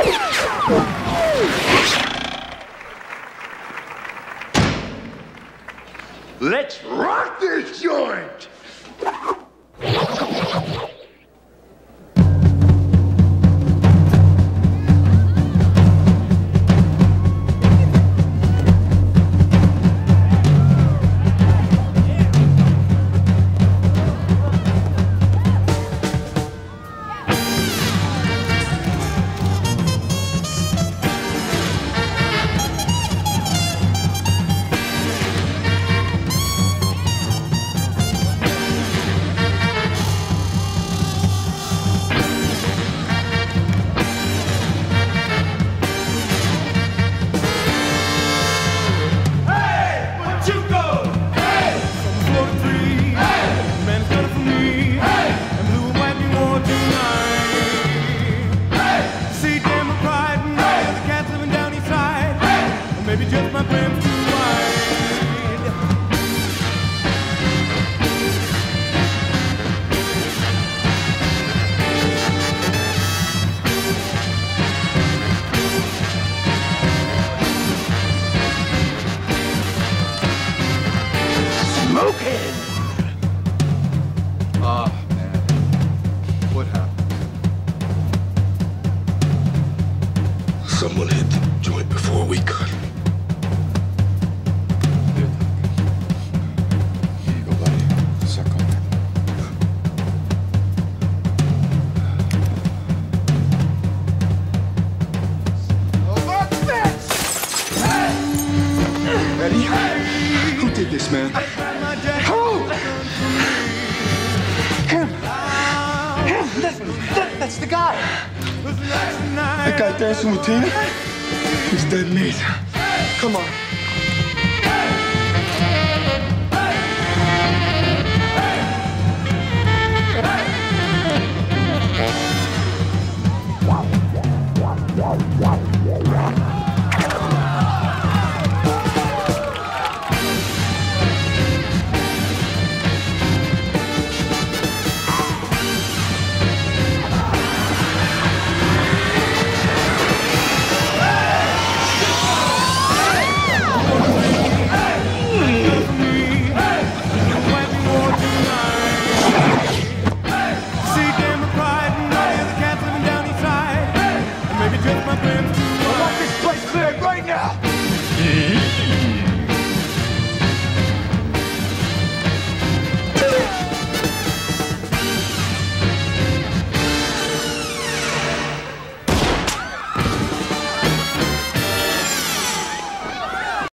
Let's rock this joint! Someone hit the joint before we could. Here you go, buddy. Suck on it. Ready? Who did this, man? Who? Him. That's the guy. That guy dancing with Tina? He's dead meat. Come on. Maybe just